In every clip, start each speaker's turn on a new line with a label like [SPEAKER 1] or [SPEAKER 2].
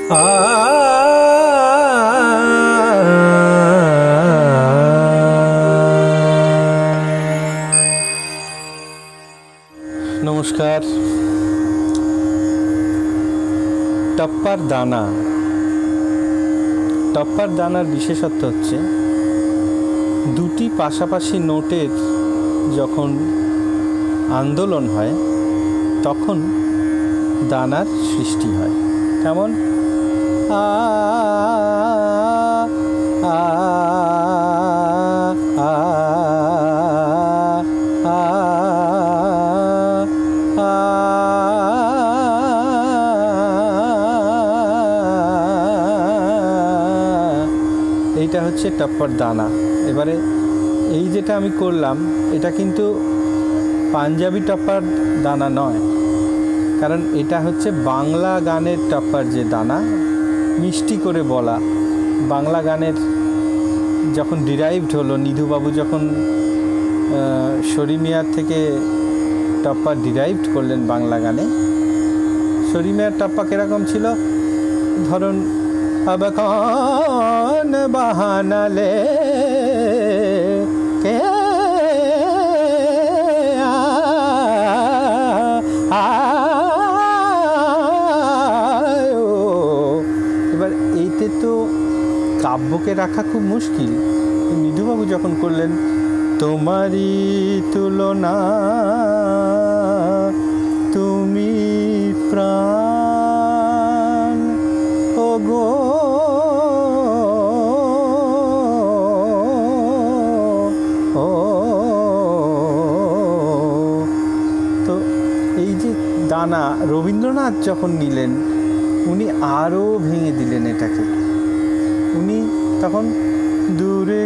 [SPEAKER 1] নমস্কার। টপ্পার দানা। টপ্পার দানার বিশেষত্ব হচ্ছে দুটি পাশাপাশি নোটের যখন আন্দোলন হয় তখন দানার সৃষ্টি হয়। কেমন? আ আ আ এইটা হচ্ছে টপ্পার দানা। এবারে এই যেটা আমি করলাম এটা কিন্তু পাঞ্জাবি টপ্পার দানা নয়, কারণ এটা হচ্ছে বাংলা গানের টপ্পার যে দানা, মিষ্টি করে বলা। বাংলা গানের যখন ডিরাইভড হলো, নিধুবাবু যখন শরীমিয়ার থেকে টপ্পা ডিরাইভড করলেন বাংলা গানে, শরীমিয়ার টপ্পা কীরকম ছিল? ধরুন, अब कौन बहाना ले के आयो। এবার এইতে তো কাব্যকে রাখা খুব মুশকিল। নিধুবাবু যখন করলেন তোমারই তুলনা তুমি প্রাণ ও গো, তো এই যে দানা রবীন্দ্রনাথ যখন নিলেন উনি আরও ভেঙে দিলেন এটাকে। উনি তখন দূরে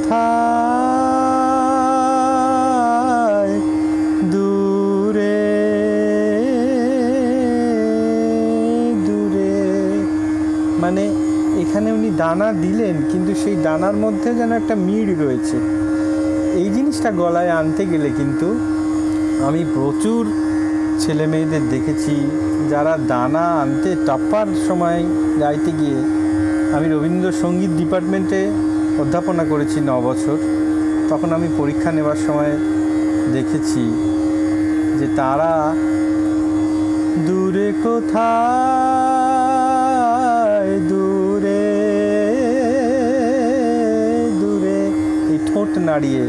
[SPEAKER 1] কোথায় দূরে দূরে, মানে এখানে উনি দানা দিলেন কিন্তু সেই দানার মধ্যে যেন একটা মিড় রয়েছে। এই জিনিসটা গলায় আনতে গেলে কিন্তু আমি প্রচুর ছেলে মেয়েদের দেখেছি যারা দানা আনতে টপ্পার সময় গাইতে গিয়ে, আমি রবীন্দ্রসঙ্গীত ডিপার্টমেন্টে অধ্যাপনা করেছি 9 বছর, তখন আমি পরীক্ষা নেওয়ার সময় দেখেছি যে তারা দূরে কোথায় দূরে দূরে এই ঠোঁট নাড়িয়ে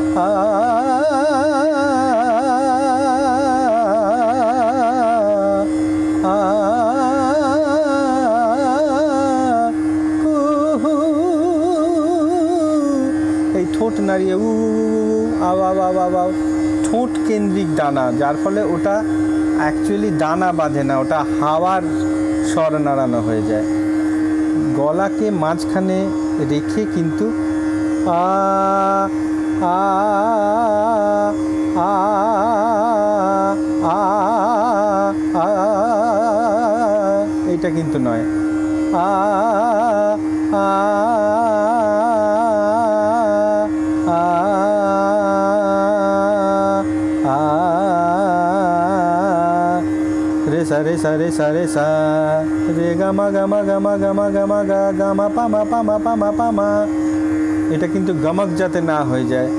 [SPEAKER 1] এই ঠোঁট নাড়িয়ে উ আও আও আও আও আও, ঠোঁট কেন্দ্রিক দানা, যার ফলে ওটা অ্যাকচুয়ালি দানা বাঁধে না, ওটা হাওয়ার স্বর নাড়ানো হয়ে যায়। গলাকে মাঝখানে রেখে কিন্তু আ আ আ আ এইটা কিন্তু নয়। আ আ রে সা রে সা রে সা রে সা রে গামা গামা গামা গামা গামা গা গামা পামা পামা পামা পামা, এটা কিন্তু গমক যাতে না হয়ে যায়।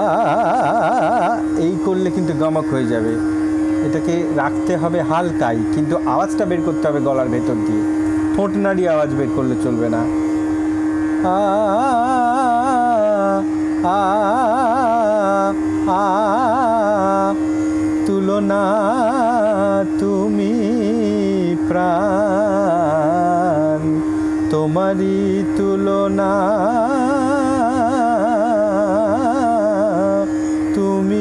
[SPEAKER 1] এই করলে কিন্তু গমক হয়ে যাবে। এটাকে রাখতে হবে হালকাই, কিন্তু আওয়াজটা বের করতে হবে গলার ভেতর দিয়ে। ঠোঁট নাড়িয়ে আওয়াজ বের করলে চলবে না। আ আ আ তুলনা তুমি প্রাণ তোমারই তুলনা তুমি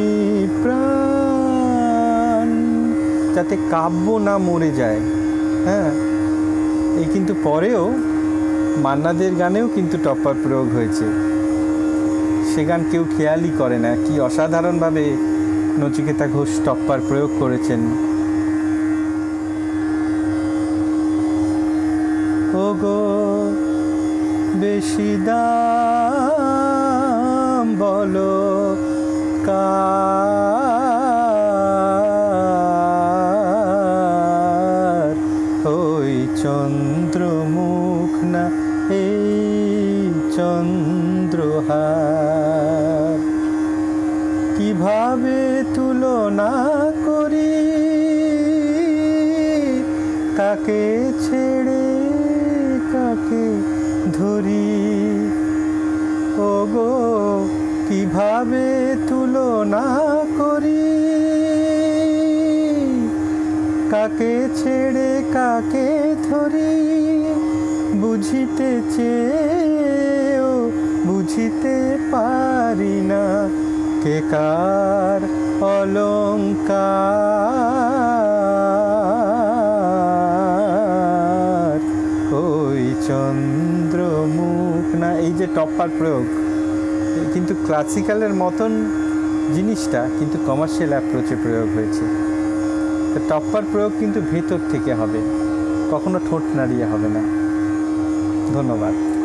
[SPEAKER 1] প্রাণ, যাতে কাব্য না মরে যায়। হ্যাঁ, এই কিন্তু পরেও মান্নাদের গানেও কিন্তু টপ্পার প্রয়োগ হয়েছে, সে গান কেউ খেয়ালই করে না। কি অসাধারণভাবে নচিকেতা ঘোষ টপ্পার প্রয়োগ করেছেন। ও গো বেশি দাম বলো কার, ওই চন্দ্রমুখ না এই চন্দ্রহার, কিভাবে তুলনা করি কাকে ছেড়ে কাকে ধরি, ওগো কিভাবে তুলনা করি কাকে ছেড়ে কাকে ধরি, বুঝিতে চেয়েও বুঝিতে পারি না কে কার অলংকার, ওই চন্দ্রমুখ না। এই যে টপ্পার প্রয়োগ কিন্তু ক্লাসিক্যালের মতন জিনিসটা কিন্তু কমার্শিয়াল অ্যাপ্রোচে প্রয়োগ হয়েছে। তো টপ্পার প্রয়োগ কিন্তু ভেতর থেকে হবে, কখনো ঠোঁট নাড়িয়ে হবে না। ধন্যবাদ।